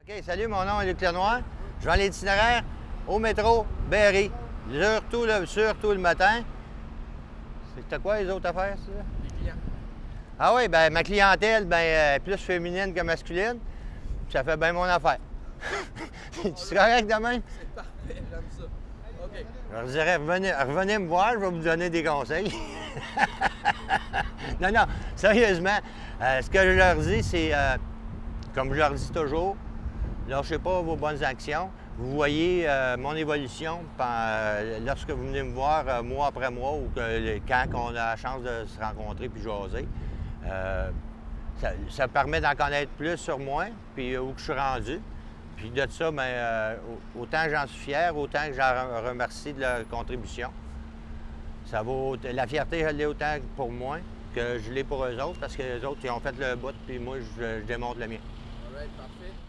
OK, salut, mon nom est Luc Lenoir. Je vends l'itinéraire au métro Berry, surtout le matin. C'était quoi les autres affaires, ça? Les clients. Ah oui, ben ma clientèle est plus féminine que masculine. Ça fait bien mon affaire. Tu es correct de même? C'est parfait, j'aime ça. OK. Je leur dirais, revenez me voir, je vais vous donner des conseils. Non, sérieusement, ce que je leur dis, c'est, comme je leur dis toujours, lâchez pas vos bonnes actions. Vous voyez mon évolution lorsque vous venez me voir mois après mois ou quand on a la chance de se rencontrer puis jaser. Ça permet d'en connaître plus sur moi, puis où je suis rendu. Puis de ça, autant j'en suis fier, autant que j'en remercie de leur contribution. Ça vaut, la fierté, elle l'est autant pour moi que je l'ai pour eux autres, parce que les autres, ils ont fait le bout, puis moi, je démontre le mien. All right, parfait.